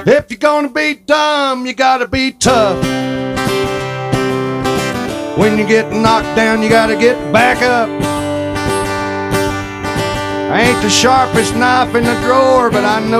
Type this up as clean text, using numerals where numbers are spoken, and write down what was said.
If you're gonna be dumb, you gotta be tough. When you get knocked down, you gotta get back up. I ain't the sharpest knife in the drawer, but I know